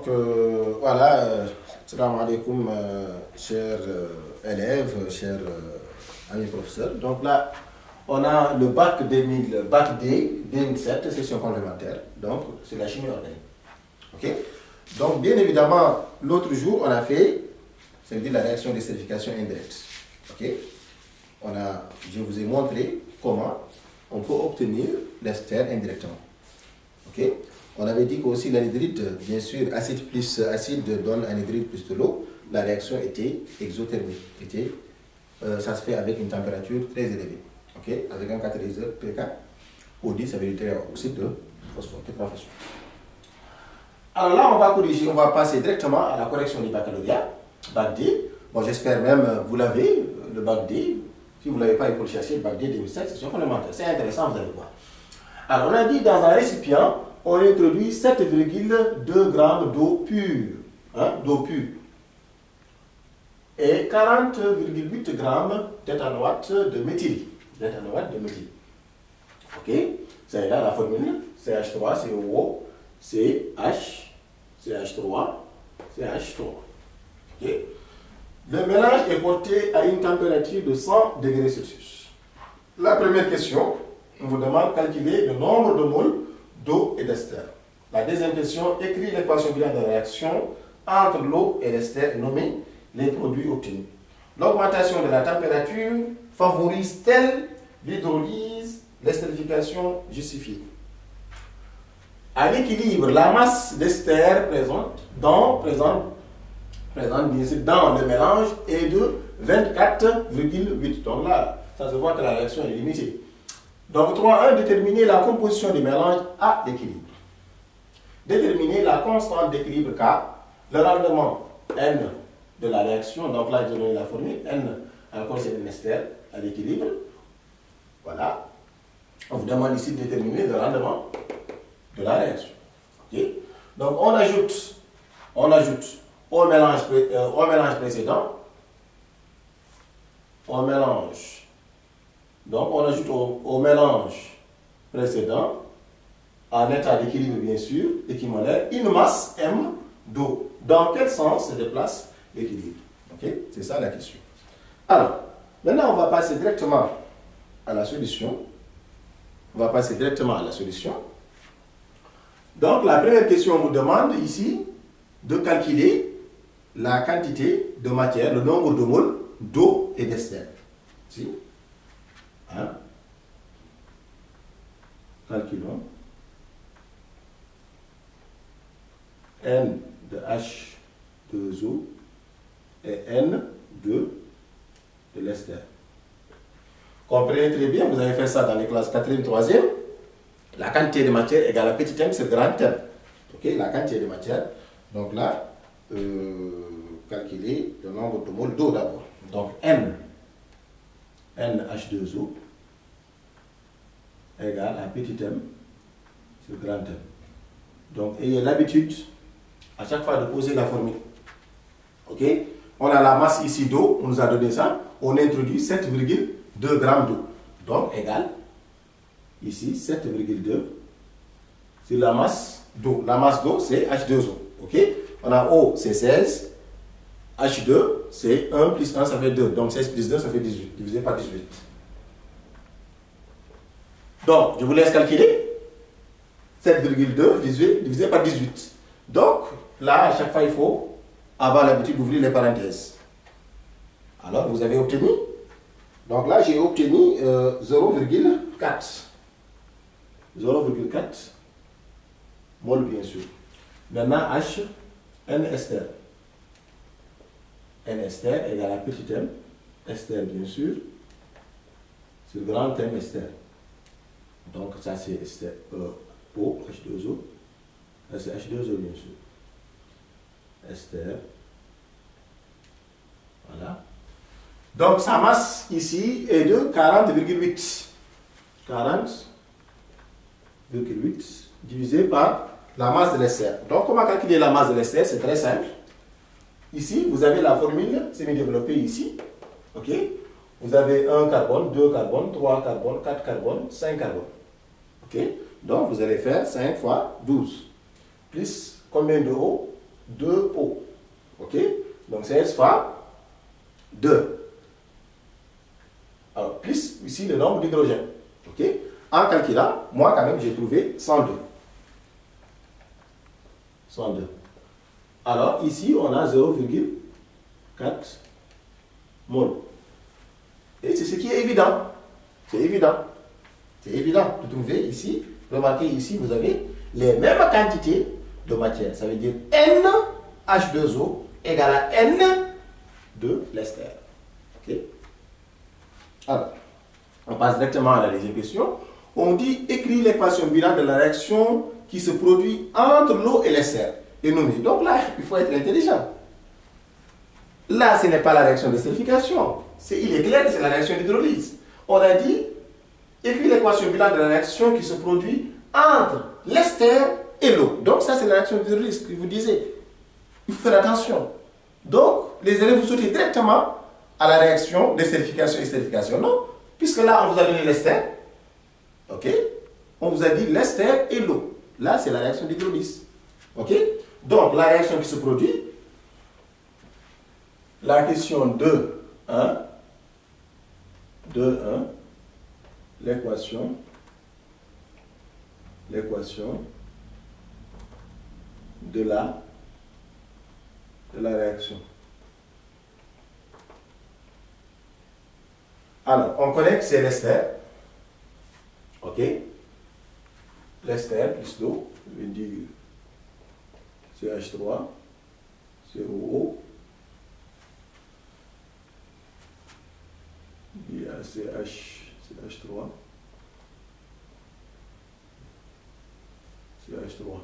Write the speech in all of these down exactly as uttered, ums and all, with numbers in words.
euh, voilà, euh, salam alaikum, euh, chers euh, élèves, chers euh, amis professeurs. Donc là, on a le bac deux mille, bac D, deux mille sept, session complémentaire. Donc, c'est la chimie organique. Ok? Donc, bien évidemment, l'autre jour, on a fait, ça veut dire la réaction d'estérification indirecte. Ok? On a, je vous ai montré comment on peut obtenir l'ester indirectement. Ok? On avait dit qu'aussi l'anhydride, bien sûr, acide plus acide donne anhydride plus de l'eau. La réaction était exothermique. Était, euh, ça se fait avec une température très élevée. Ok? Avec un catalyseur P K O dix, ça veut dire oxyde de phosphore, tétraphosphore. Alors là, on va corriger, on va passer directement à la correction du baccalauréat, bac D. Bon, j'espère même, vous l'avez, le bac D. Si vous ne l'avez pas, il faut le chercher, le bac D deux mille sept, c'est complémentaire. C'est intéressant, vous allez voir. Alors, on a dit dans un récipient, on introduit sept virgule deux grammes d'eau pure, hein, d'eau pure, et quarante virgule huit grammes d'éthanoate de méthyle. D'éthanoate de méthyle. Ok? C'est là la formule, C H trois, C O O, C H, C H trois, C H trois. Ok? Le mélange est porté à une température de cent degrés Celsius. La première question, on vous demande de calculer le nombre de moles d'eau et d'ester. La deuxième question, écrit l'équation bilan de la réaction entre l'eau et l'ester et nommer les produits obtenus. L'augmentation de la température favorise-t-elle l'hydrolyse, l'estérification justifiée? À l'équilibre, la masse d'ester présente dans, présente, présente bien sûr dans le mélange est de vingt-quatre virgule huit. Donc là, ça se voit que la réaction est limitée. Donc trois point un, déterminer la composition du mélange à l'équilibre. Déterminer la constante d'équilibre K, le rendement N de la réaction. Donc là, je donne la formule N, encore c'est un ester à l'équilibre. Voilà. On vous demande ici de déterminer le rendement de la réaction. Okay? Donc on ajoute, on ajoute au mélange, euh, au mélange précédent, au mélange. Donc, on ajoute au, au mélange précédent, en état d'équilibre bien sûr, équimolaire, une masse M d'eau. Dans quel sens se déplace l'équilibre? Ok? C'est ça la question. Alors, maintenant on va passer directement à la solution. On va passer directement à la solution. Donc, la première question, on vous demande ici de calculer la quantité de matière, le nombre de moles d'eau et d'ester. Si? Hein? Calculons N de H deux O et N de, de l'ester. Comprenez très bien, vous avez fait ça dans les classes quatrième, troisième. La quantité de matière égale à petit m, c'est grand M. Ok, la quantité de matière. Donc là, euh, calculer le nombre de moles d'eau d'abord. Donc N, N H deux O égale à petit m sur grand M. Donc ayez l'habitude à chaque fois de poser la formule. Ok? On a la masse ici d'eau, on nous a donné ça, on introduit sept virgule deux grammes d'eau. Donc égale ici sept virgule deux sur la masse d'eau. La masse d'eau c'est H deux O. Ok? On a O c'est seize, H deux c'est un plus un ça fait deux. Donc seize plus deux ça fait dix-huit, divisé par dix-huit. Donc je vous laisse calculer. sept virgule deux divisé par dix-huit. Donc là à chaque fois il faut avoir l'habitude d'ouvrir les parenthèses. Alors vous avez obtenu. Donc là j'ai obtenu euh, zéro virgule quatre. zéro virgule quatre mol bien sûr. Maintenant H, N ester. N ester égale à petit m, ester bien sûr, sur grand M ester. Donc ça c'est ester, euh, O, H deux O. Là c'est H deux O bien sûr. Ester. Voilà. Donc sa masse ici est de quarante virgule huit. quarante virgule huit divisé par la masse de l'ester. Donc comment calculer la masse de l'ester? C'est très simple. Ici, vous avez la formule semi-développée ici. Ok? Vous avez un carbone, deux carbones, trois carbones, quatre carbones, cinq carbones. Ok? Donc vous allez faire cinq fois douze. Plus combien de O? deux O. Ok? Donc C H fois deux. Alors, plus ici le nombre d'hydrogène. Ok? En calculant, moi quand même j'ai trouvé cent deux. cent deux. Alors ici on a zéro virgule quatre mol. Et c'est ce qui est évident. C'est évident. C'est évident de trouver ici. Remarquez ici, vous avez les mêmes quantités de matière. Ça veut dire N H deux O égale à N de l'ester. Ok? Alors, on passe directement à la deuxième question. On dit écrire l'équation bilan de la réaction qui se produit entre l'eau et l'ester. Et nommer. Donc là, il faut être intelligent. Là, ce n'est pas la réaction d'esterification. Il est clair que c'est la réaction d'hydrolyse. On a dit écrire l'équation bilan de la réaction qui se produit entre l'ester et l'eau. Donc ça, c'est la réaction d'hydrolyse que vous disiez. Il faut faire attention. Donc, les élèves, vous sautez directement à la réaction d'esterification et estérification. Non, puisque là, on vous a donné l'ester. Ok? On vous a dit l'ester et l'eau. Là, c'est la réaction d'hydrolyse. Ok? Donc, la réaction qui se produit, la question deux, un, deux, un, l'équation, l'équation de la, de la réaction. Alors, on connaît que c'est l'ester. Ok? L'ester plus l'eau, je vais dire C H trois, zéro O. Il y a C H trois. C H trois.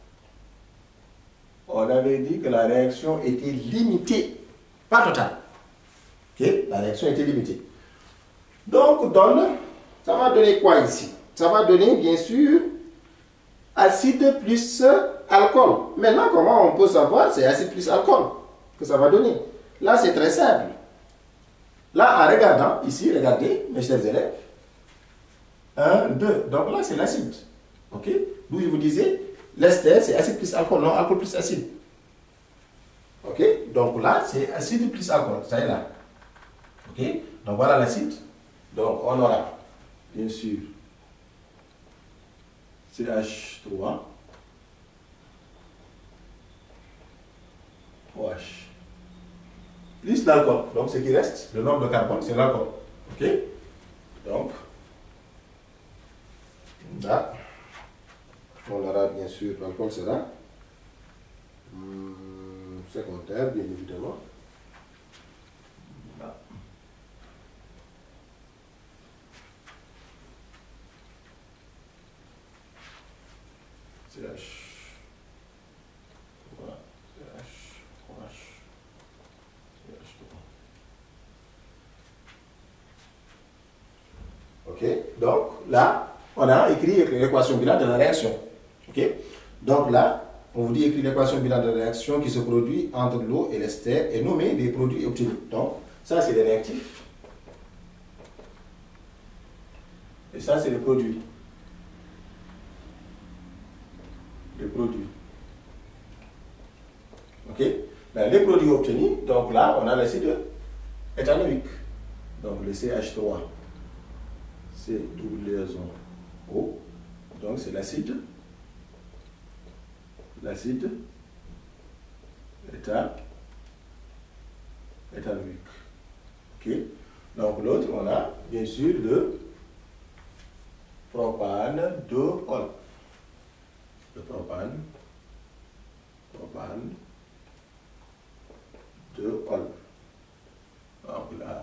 On avait dit que la réaction était limitée, pas totale. Ok? La réaction était limitée. Donc, donne, ça va donner quoi ici? Ça va donner, bien sûr, acide plus alcool. Maintenant, comment on peut savoir c'est acide plus alcool que ça va donner? Là, c'est très simple. Là, en regardant, ici, regardez, mes chers élèves. un, deux. Donc là, c'est l'acide. Ok? D'où je vous disais, l'ester, c'est acide plus alcool, non alcool plus acide. Ok? Donc là, c'est acide plus alcool. Ça est là. Ok? Donc voilà l'acide. Donc on aura, bien sûr, C H trois, O H, plus l'alcool. Donc ce qui reste, le nombre de carbone, c'est l'alcool. Ok? Donc, là, on aura bien sûr, l'alcool sera hum, secondaire, bien évidemment. Là. C H, voilà, C H, O H, C H trois. Ok, donc là, on a écrit l'équation bilan de la réaction. Ok, donc là, on vous dit écrire l'équation bilan de la réaction qui se produit entre l'eau et l'ester et nommer les produits obtenus. Donc, ça c'est les réactifs. Et ça c'est les produits. Les produits. Ok? Ben, les produits obtenus, donc là, on a l'acide éthanoïque. Donc le C H trois, c'est double liaison O. Donc c'est l'acide. L'acide étha, éthanoïque. Ok? Donc l'autre, on a bien sûr le propane deux ol. Le propane, propane, deux ol. Donc là,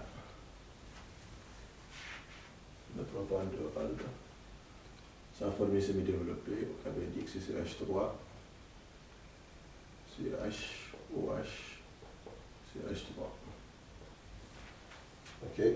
le propane deux ol, sans former semi-développé, on avait dit que c'est C H trois, C H O H, C H trois. Ok.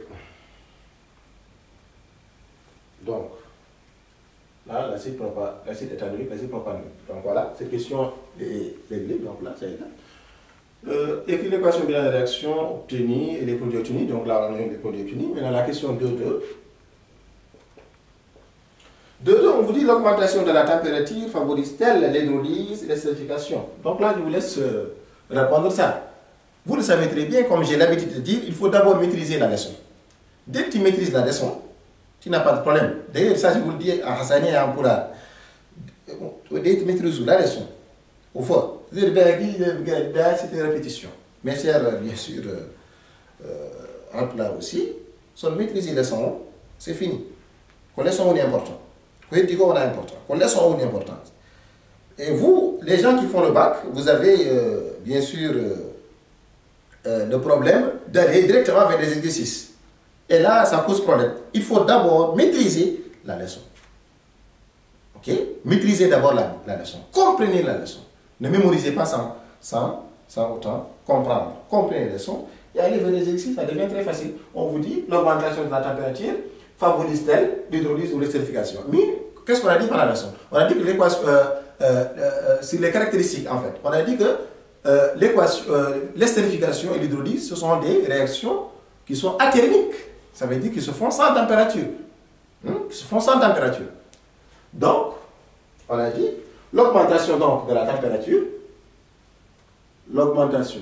Donc, là, l'acide propane, l'acide éthanoïque, l'acide propanoïque. Donc voilà, cette question est réglée. Donc là, ça y est. Euh, écrire l'équation bilan de réaction obtenue et les produits obtenus. Donc là, on a eu les produits obtenus. Maintenant, la question deux deux. deux deux, on vous dit l'augmentation de la température favorise-t-elle l'hydrolyse et l'esterification? Donc là, je vous laisse euh, répondre ça. Vous le savez très bien, comme j'ai l'habitude de dire, il faut d'abord maîtriser la leçon. Dès que tu maîtrises la leçon, tu n'as pas de problème. D'ailleurs, ça, je vous le dis à Hassani et à Ampoula. Dès que tu maîtrises la leçon, au fond, c'est une répétition. Mais c'est bien sûr, euh, Ampoula aussi, sans maîtriser la leçon, c'est fini. La leçon est importante. Vous dites qu'on est important. La leçon est importante. Et vous, les gens qui font le bac, vous avez euh, bien sûr euh, euh, le problème d'aller directement vers les exercices. Et là, ça pose problème. Il faut d'abord maîtriser la leçon. Ok? Maîtrisez d'abord la, la leçon. Comprenez la leçon. Ne mémorisez pas sans, sans, sans autant comprendre. Comprenez la leçon et allez vers les exercices. Ça devient très facile. On vous dit l'augmentation de la température favorise-t-elle l'hydrolyse ou l'esterification? Mais qu'est-ce qu'on a dit par la leçon? On a dit que l'équation, euh, euh, euh, sur les caractéristiques en fait, on a dit que euh, l'esterification euh, et l'hydrolyse, ce sont des réactions qui sont athermiques. Ça veut dire qu'ils se font sans température. Hein? Qui se font sans température. Donc, on a dit l'augmentation donc de la température, l'augmentation,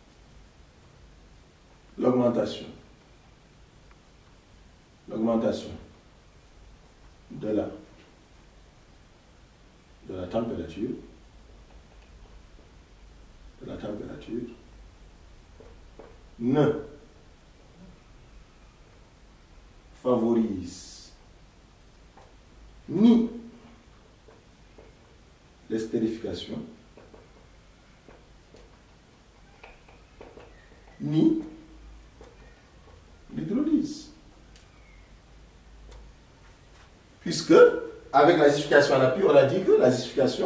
l'augmentation, l'augmentation de la, de la température, de la température, ne favorise ni l'estérification, ni l'hydrolyse. Puisque, avec la acidification à l'appui, on a dit que la acidification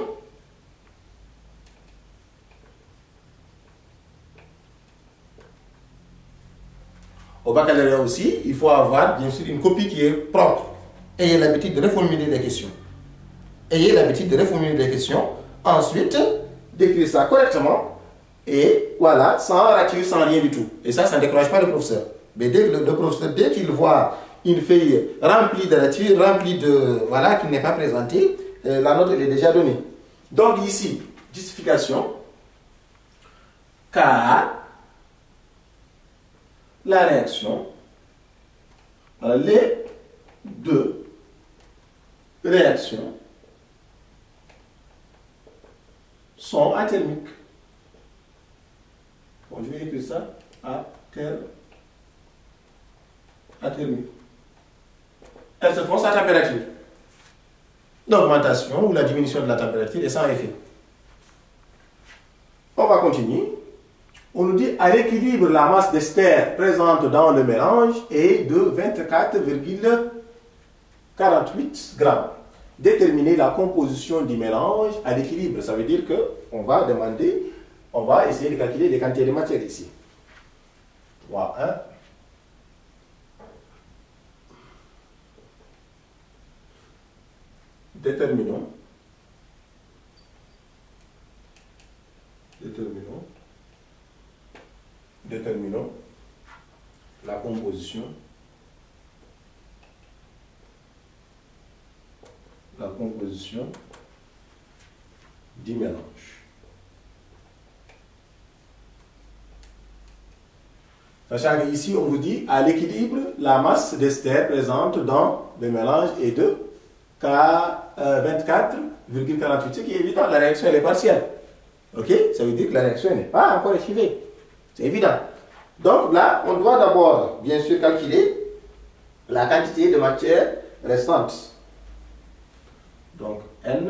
au baccalauréat aussi, il faut avoir bien sûr une copie qui est propre. Ayez l'habitude de reformuler les questions. Ayez l'habitude de reformuler les questions. Ensuite, d'écrire ça correctement. Et voilà, sans rature, sans rien du tout. Et ça, ça ne décourage pas le professeur. Mais dès que le, le professeur, dès qu'il voit une feuille remplie de rature, remplie de... Voilà, qui n'est pas présentée, euh, la note elle est déjà donnée. Donc ici, justification. Car la réaction, alors les deux réactions sont athermiques. Bon, je vais écrire ça, athermique. Elles se font sans température. L'augmentation ou la diminution de la température est sans effet. On va continuer. On nous dit à l'équilibre, la masse d'ester présente dans le mélange est de vingt-quatre virgule quarante-huit grammes. Déterminer la composition du mélange à l'équilibre. Ça veut dire qu'on va demander, on va essayer de calculer les quantités de matière ici. trois, un. Déterminons. Déterminons. Déterminons la composition, la composition du mélange. Sachant qu'ici, on vous dit, à l'équilibre, la masse d'ester présente dans le mélange est de vingt-quatre virgule quarante-huit. Ce qui est évident, la réaction elle est partielle. Ok? Ça veut dire que la réaction n'est pas encore achevée. C'est évident. Donc là, on doit d'abord, bien sûr, calculer la quantité de matière restante. Donc, N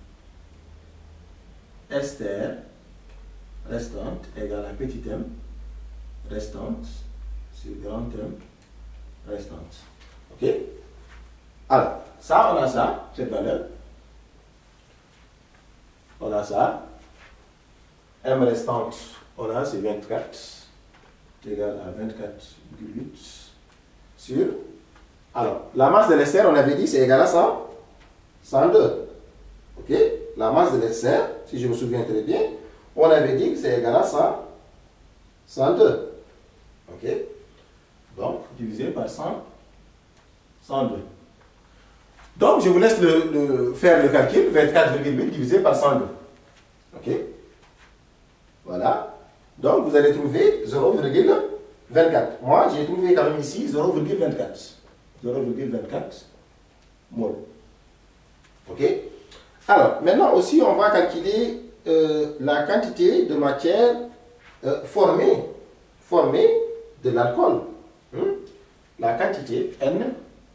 ester restante égale à petit m restante sur grand M restante. Ok? Alors, ça, on a ça, cette valeur. On a ça. M restante, on a, c'est vingt-quatre, c'est égal à vingt-quatre virgule huit sur... Alors, la masse de l'ester, on avait dit, c'est égal à cent, cent deux. Ok? La masse de l'ester, si je me souviens très bien, on avait dit que c'est égal à cent, cent deux. Ok? Donc, divisé par cent, cent deux. Donc, je vous laisse le, le, faire le calcul. vingt-quatre virgule huit divisé par cent deux. OK? Voilà. Donc, vous allez trouver zéro virgule vingt-quatre. Moi, j'ai trouvé quand même ici zéro virgule vingt-quatre. zéro virgule vingt-quatre mol. OK? Alors, maintenant aussi, on va calculer euh, la quantité de matière euh, formée, formée de l'alcool. Hmm? La quantité N,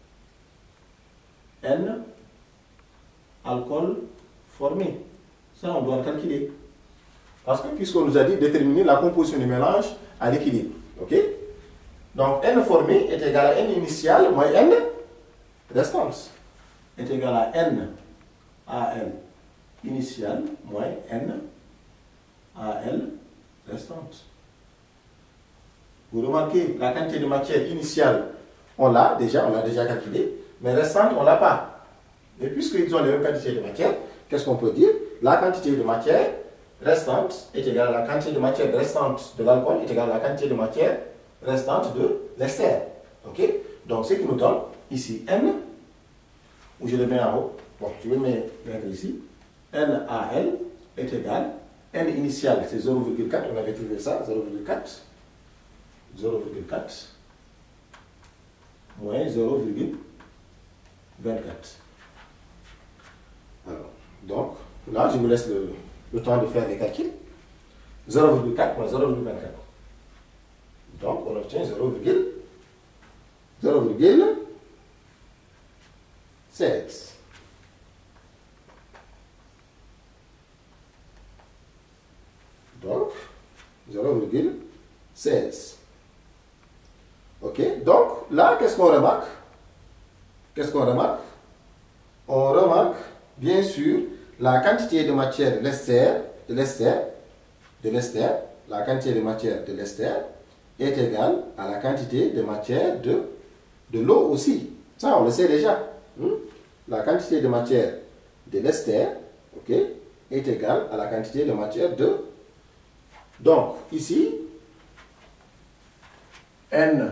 N, alcool formé. Ça, on doit le calculer. Parce que, puisqu'on nous a dit déterminer la composition du mélange à l'équilibre. OK? Donc, N formé est égal à N initial moins N restante. Est égal à N A L initial moins N A L restante. Vous remarquez, la quantité de matière initiale, on l'a déjà, on l'a déjà calculé, mais restante, on ne l'a pas. Et puisqu'ils ont les mêmes quantités de matière, qu'est-ce qu'on peut dire? La quantité de matière restante est égale à la quantité de matière restante de l'alcool est égale à la quantité de matière restante de l'ester. OK? Donc, ce qui nous donne ici N, où je le mets en haut, bon, je vais mettre ici, N A L est égal, N initial c'est zéro virgule quatre, on avait trouvé ça, zéro virgule quatre, zéro virgule quatre, moins zéro virgule vingt-quatre. Alors, donc, là, je vous laisse le, le temps de faire les calculs. zéro virgule quatre moins zéro virgule vingt-quatre. Donc, on obtient zéro virgule seize. Donc, zéro virgule seize. OK? Donc, là, qu'est-ce qu'on remarque? Qu'est-ce qu'on remarque? On remarque, bien sûr, la quantité de matière de l'ester, de l'ester, de l'ester, la quantité de matière de l'ester est égale à la quantité de matière de, de l'eau aussi. Ça, on le sait déjà. Hmm? La quantité de matière de l'ester, OK, est égale à la quantité de matière de... Donc, ici, N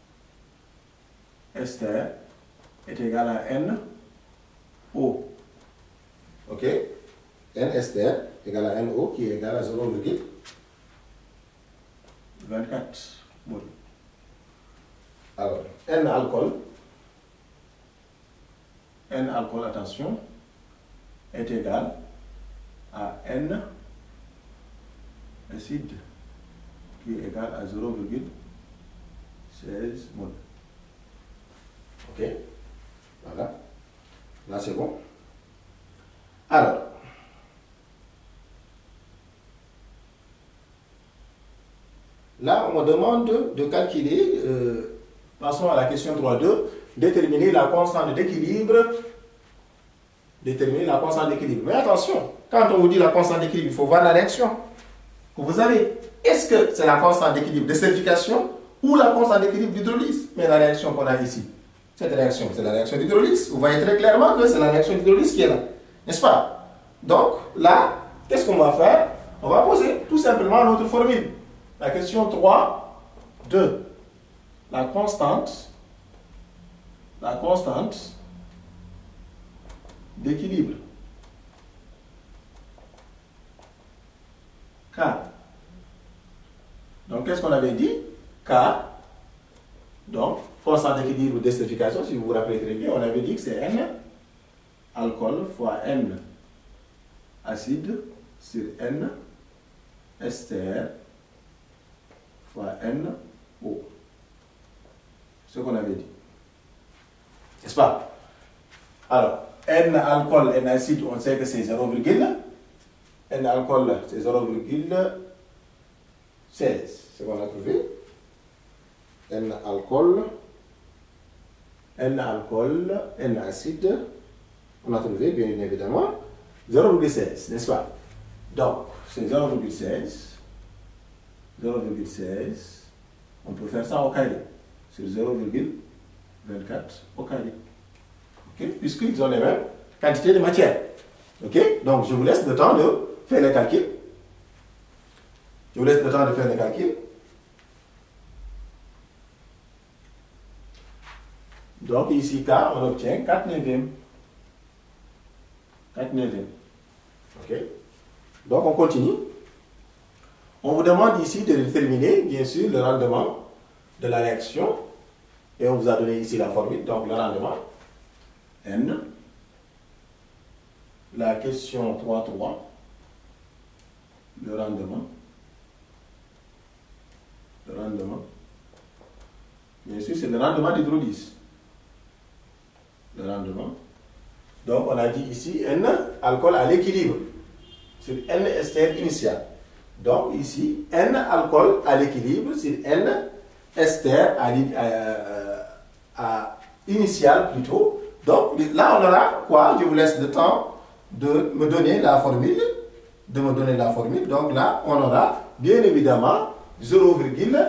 ester est égal à N O. OK? N ester égale à N O qui est égal à zéro virgule vingt-quatre mol. Alors, N alcool, N alcool, attention, est égal à N acide qui est égal à zéro virgule seize mol. OK? Voilà. Là, c'est bon. Alors, là, on me demande de calculer, euh, passons à la question trois deux, déterminer la constante d'équilibre. Déterminer la constante d'équilibre. Mais attention, quand on vous dit la constante d'équilibre, il faut voir la réaction que vous avez. Est-ce que c'est la constante d'équilibre d'esterification ou la constante d'équilibre d'hydrolyse? Mais la réaction qu'on a ici, cette réaction, c'est la réaction d'hydrolyse. Vous voyez très clairement que c'est la réaction d'hydrolyse qui est là. N'est-ce pas? Donc, là, qu'est-ce qu'on va faire? On va poser tout simplement notre formule. La question trois deux. La constante, la constante d'équilibre. K. Donc, qu'est-ce qu'on avait dit? K. Donc, constante d'équilibre d'esterification, si vous vous rappelez très bien, on avait dit que c'est N alcool fois N acide sur N ester fois N O. Ce qu'on avait dit. N'est-ce pas? Alors, N alcool, N acide, on sait que c'est zéro virgule. N alcool, c'est zéro virgule seize. C'est ce qu'on a trouvé. N alcool, N alcool, N acide, on a trouvé bien évidemment zéro virgule seize, n'est-ce pas? Donc, c'est zéro virgule seize, zéro virgule seize, on peut faire ça au carré, sur zéro virgule vingt-quatre au carré. Okay? Puisqu'ils ont les mêmes quantités de matière. Ok? Donc, je vous laisse le temps de faire les calculs. Je vous laisse le temps de faire les calculs. Donc, ici, K, on obtient quatre neuvièmes. quatre neuvième. Ok. Donc on continue. On vous demande ici de déterminer, bien sûr, le rendement de la réaction. Et on vous a donné ici la formule. Donc le rendement, N. La question trois trois. Le rendement. Le rendement. Bien sûr, c'est le rendement d'hydrolyse. Le rendement. Donc on a dit ici N, alcool à l'équilibre. Sur N ester initial. Donc ici, N alcool à l'équilibre sur N ester à, à, à initial plutôt. Donc là on aura quoi? Je vous laisse le temps de me donner la formule. De me donner la formule. Donc là on aura bien évidemment zéro virgule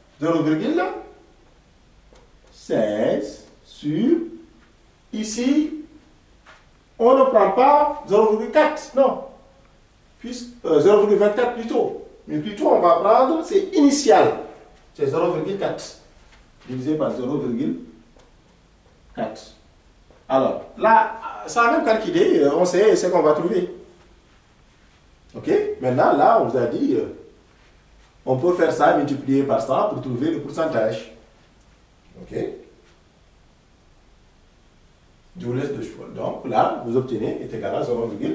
seize sur ici. On ne prend pas zéro virgule quatre, non. Puis euh, zéro virgule vingt-quatre plutôt. Mais plutôt on va prendre, c'est initial. C'est zéro virgule quatre. Divisé par zéro virgule quatre. Alors, là, sans même calculer, on sait ce qu'on va trouver. Ok? Maintenant, là, on vous a dit, euh, on peut faire ça, multiplier par cent pour trouver le pourcentage. Ok? Je vous laisse le choix. Donc là, vous obtenez est égal à zéro virgule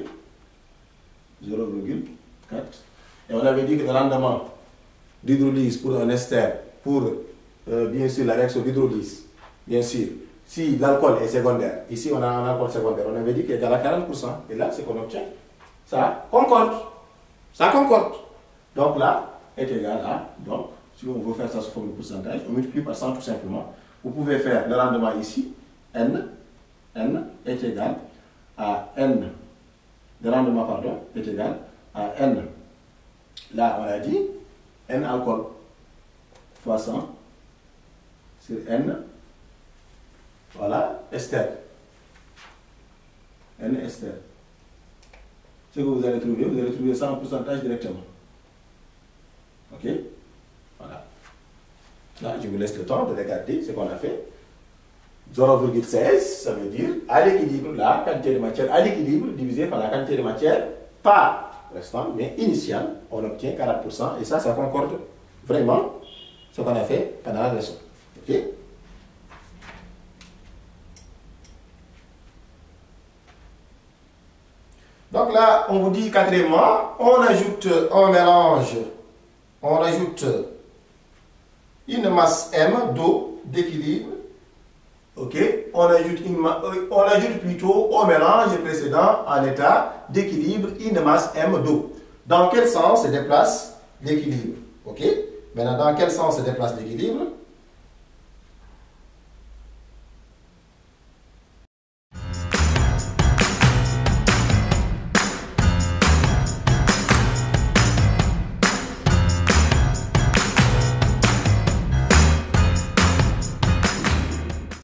quatre. Et on avait dit que le rendement d'hydrolyse pour un ester, pour euh, bien sûr la réaction d'hydrolyse, bien sûr, si l'alcool est secondaire, ici on a un alcool secondaire, on avait dit qu'il est égal à quarante pour cent. Et là, c'est qu'on obtient. Ça concorde. Ça concorde. Donc là, est égal à, donc, si on veut faire ça sous forme de pourcentage, on multiplie par cent tout simplement. Vous pouvez faire le rendement ici, N. N est égal à N, le rendement, pardon, est égal à N. Là, on a dit N alcool fois cent sur N, voilà, ester. N ester. Ce que vous allez trouver, vous allez trouver ça en pourcentage directement. Ok? Voilà. Là, je vous laisse le temps de regarder ce qu'on a fait. zéro virgule seize, ça veut dire à l'équilibre, la quantité de matière à l'équilibre divisé par la quantité de matière, pas restante, mais initiale, on obtient quarante pour cent. Et ça, ça concorde vraiment ce qu'on a fait pendant la leçon. Ok? Donc là, on vous dit quatrièmement, on ajoute, on mélange, on ajoute une masse M d'eau d'équilibre. Ok, on ajoute, une, on ajoute plutôt au mélange précédent en état d'équilibre une masse M d'eau. Dans quel sens se déplace l'équilibre? Ok, maintenant dans quel sens se déplace l'équilibre?